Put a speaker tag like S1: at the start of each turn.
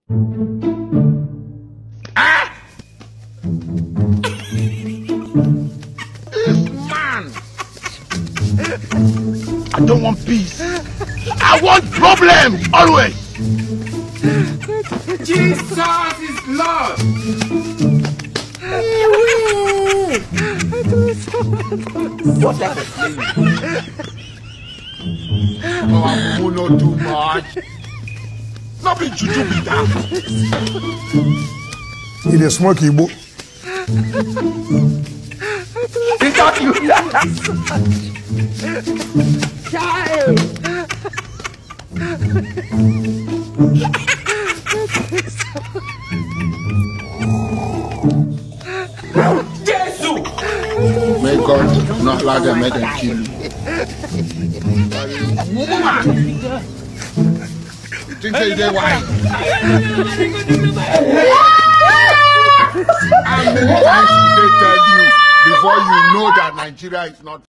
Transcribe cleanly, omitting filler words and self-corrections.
S1: Ah! This man! I don't want peace. I want problems, always!
S2: Jesus is Lord!
S1: What type of thing? Oh, I will not do much. Not be juju be that.
S3: It is smoky book.
S1: He thought you Child! May God not allow them make them kill you. Woman! You think they're white? How many times will they tell you before you know that Nigeria is not